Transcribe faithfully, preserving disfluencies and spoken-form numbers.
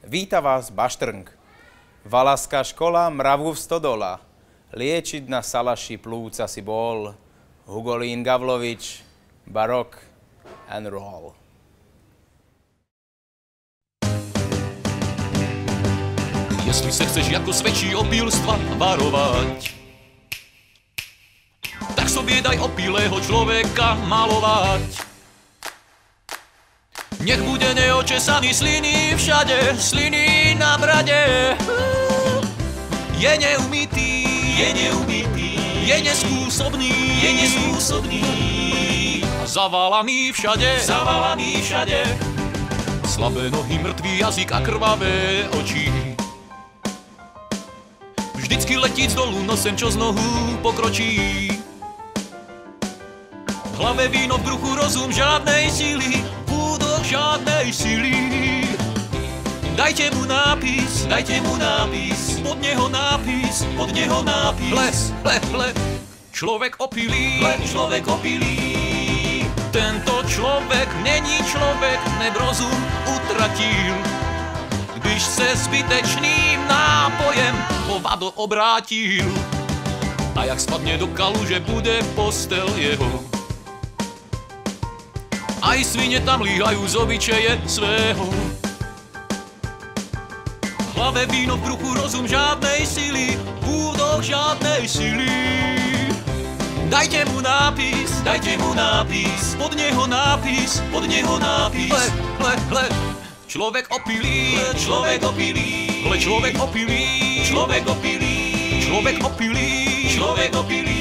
Víta vás Baštrnk. Valaská škola mravu v stodola. Liečiť na salaši plúca si bol. Hugolín Gavlovič, barok and roll. Jestli se chceš jako svědčí opilstva varovať, tak sobě daj opilého člověka malovať. Nech bude neočesaný sliny všade, sliny na brade. Je neumytý, je neumytý, je nespôsobný, je nespôsobný. Zavalaný všade, zavalaný všade. Slabé nohy, mrtvý jazyk a krvavé oči. Vždycky letí z dolu nosem, čo z nohu pokročí. V hlave víno, v bruchu rozum, žádnej síly, v údoch žádnej síly. Dajte mu nápis, dajte mu nápis, pod neho nápis, pod neho nápis. Hle, hle, hle, človek opilý, hle, človek opilý. Tento človek není človek, neb rozum utratil, když se zbytečným nápojem hovado obrátil. A jak spadne do kaluže, bude postel jeho. Aj svine tam líhajú z obyčeje svého. V hlave víno, v bruchu rozum, žádnej sily, v údoch žádnej sily. Dajte mu nápis, dajte mu nápis, pod neho nápis, pod neho nápis. Hle, hle, hle, človek opilý, človek opilý, hle, človek opilý, človek opilý, človek opilý, človek opilý.